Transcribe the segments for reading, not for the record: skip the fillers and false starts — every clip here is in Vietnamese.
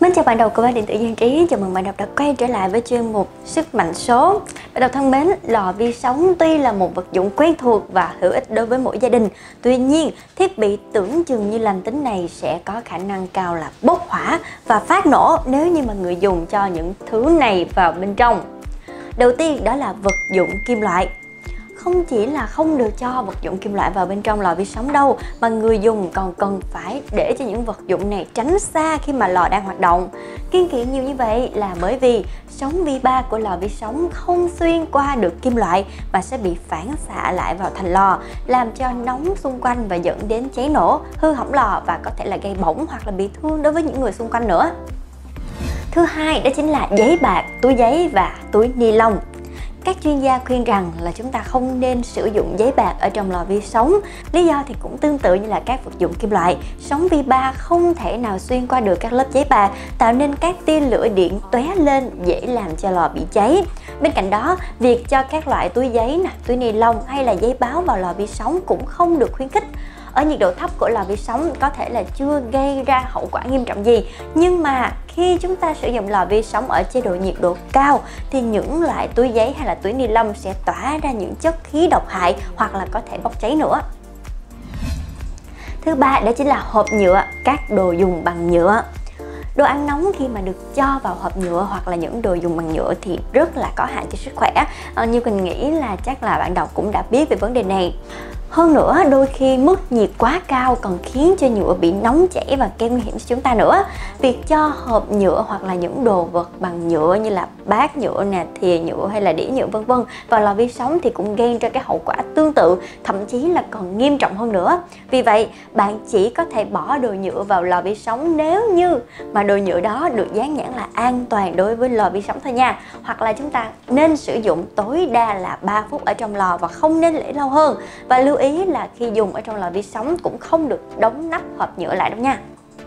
Mến chào bạn đọc của báo điện tử Dân Trí, chào mừng bạn đọc đã quay trở lại với chuyên mục Sức mạnh số. Bạn đọc thân mến, lò vi sóng tuy là một vật dụng quen thuộc và hữu ích đối với mỗi gia đình, tuy nhiên thiết bị tưởng chừng như lành tính này sẽ có khả năng cao là bốc hỏa và phát nổ nếu như mà người dùng cho những thứ này vào bên trong. Đầu tiên đó là vật dụng kim loại. Không chỉ là không được cho vật dụng kim loại vào bên trong lò vi sóng đâu, mà người dùng còn cần phải để cho những vật dụng này tránh xa khi mà lò đang hoạt động. Kiêng kỵ nhiều như vậy là bởi vì sóng vi ba của lò vi sóng không xuyên qua được kim loại mà sẽ bị phản xạ lại vào thành lò, làm cho nóng xung quanh và dẫn đến cháy nổ, hư hỏng lò và có thể là gây bỏng hoặc là bị thương đối với những người xung quanh nữa. Thứ hai đó chính là giấy bạc, túi giấy và túi ni lông. Các chuyên gia khuyên rằng là chúng ta không nên sử dụng giấy bạc ở trong lò vi sóng. Lý do thì cũng tương tự như là các vật dụng kim loại. Sóng vi ba không thể nào xuyên qua được các lớp giấy bạc, tạo nên các tia lửa điện tóe lên dễ làm cho lò bị cháy. Bên cạnh đó, việc cho các loại túi giấy, túi ni lông hay là giấy báo vào lò vi sóng cũng không được khuyến khích. Ở nhiệt độ thấp của lò vi sóng có thể là chưa gây ra hậu quả nghiêm trọng gì, nhưng mà khi chúng ta sử dụng lò vi sóng ở chế độ nhiệt độ cao thì những loại túi giấy hay là túi ni lông sẽ tỏa ra những chất khí độc hại hoặc là có thể bốc cháy nữa. Thứ ba đó chính là hộp nhựa, các đồ dùng bằng nhựa. Đồ ăn nóng khi mà được cho vào hộp nhựa hoặc là những đồ dùng bằng nhựa thì rất là có hại cho sức khỏe. Như mình nghĩ là chắc là bạn đọc cũng đã biết về vấn đề này. Hơn nữa, đôi khi mức nhiệt quá cao còn khiến cho nhựa bị nóng chảy và gây nguy hiểm cho chúng ta nữa. Việc cho hộp nhựa hoặc là những đồ vật bằng nhựa như là bát nhựa nè, thìa nhựa hay là đĩa nhựa vân vân vào lò vi sóng thì cũng gây ra cái hậu quả tương tự, thậm chí là còn nghiêm trọng hơn nữa. Vì vậy, bạn chỉ có thể bỏ đồ nhựa vào lò vi sóng nếu như mà đồ nhựa đó được dán nhãn là an toàn đối với lò vi sóng thôi nha. Hoặc là chúng ta nên sử dụng tối đa là 3 phút ở trong lò và không nên để lâu hơn. Và lưu ý là khi dùng ở trong lò vi sóng cũng không được đóng nắp hộp nhựa lại đâu nha.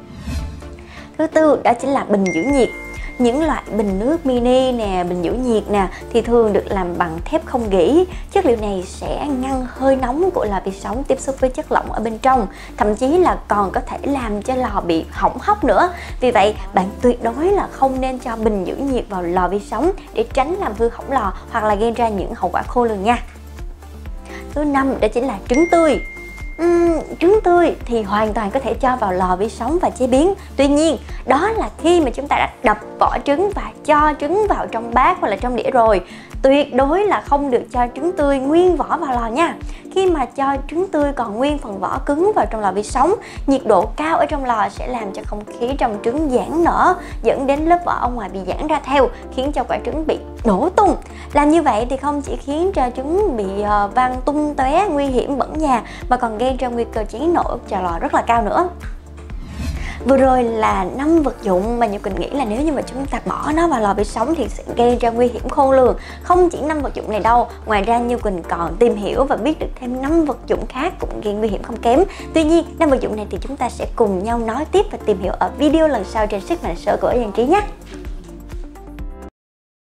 Thứ tư đó chính là bình giữ nhiệt. Những loại bình nước mini nè, bình giữ nhiệt nè thì thường được làm bằng thép không gỉ. Chất liệu này sẽ ngăn hơi nóng của lò vi sóng tiếp xúc với chất lỏng ở bên trong, thậm chí là còn có thể làm cho lò bị hỏng hóc nữa. Vì vậy, bạn tuyệt đối là không nên cho bình giữ nhiệt vào lò vi sóng để tránh làm hư hỏng lò hoặc là gây ra những hậu quả khôn lường nha. Thứ năm đó chính là trứng tươi. Trứng tươi thì hoàn toàn có thể cho vào lò vi sóng và chế biến. Tuy nhiên, đó là khi mà chúng ta đã đập vỏ trứng và cho trứng vào trong bát hoặc là trong đĩa rồi. Tuyệt đối là không được cho trứng tươi nguyên vỏ vào lò nha. Khi mà cho trứng tươi còn nguyên phần vỏ cứng vào trong lò vi sóng, nhiệt độ cao ở trong lò sẽ làm cho không khí trong trứng giãn nở, dẫn đến lớp vỏ ở ngoài bị giãn ra theo, khiến cho quả trứng bị nổ tung. Làm như vậy thì không chỉ khiến cho trứng bị văng tung tóe, nguy hiểm bẩn nhà, mà còn gây ra nguy cơ cháy nổ cho lò rất là cao nữa. Vừa rồi là 5 vật dụng mà Như Quỳnh nghĩ là nếu như mà chúng ta bỏ nó vào lò vi sóng thì sẽ gây ra nguy hiểm khôn lường. Không chỉ 5 vật dụng này đâu, ngoài ra Như Quỳnh còn tìm hiểu và biết được thêm 5 vật dụng khác cũng gây nguy hiểm không kém. Tuy nhiên, 5 vật dụng này thì chúng ta sẽ cùng nhau nói tiếp và tìm hiểu ở video lần sau trên Sức mạnh số của Dân Trí nhé.